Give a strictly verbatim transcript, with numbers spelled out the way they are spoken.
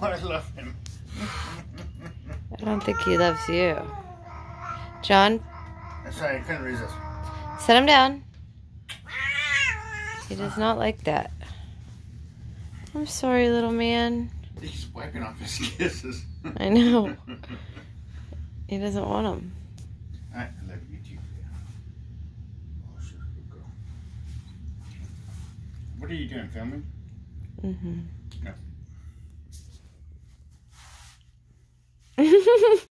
I love him. I don't think he loves you. John? I'm sorry, I couldn't resist. Set him down. He does not like that. I'm sorry, little man. He's wiping off his kisses. I know. He doesn't want them. Alright, I love you too. Oh, shit, good girl. What are you doing, filming? Mm-hmm. No.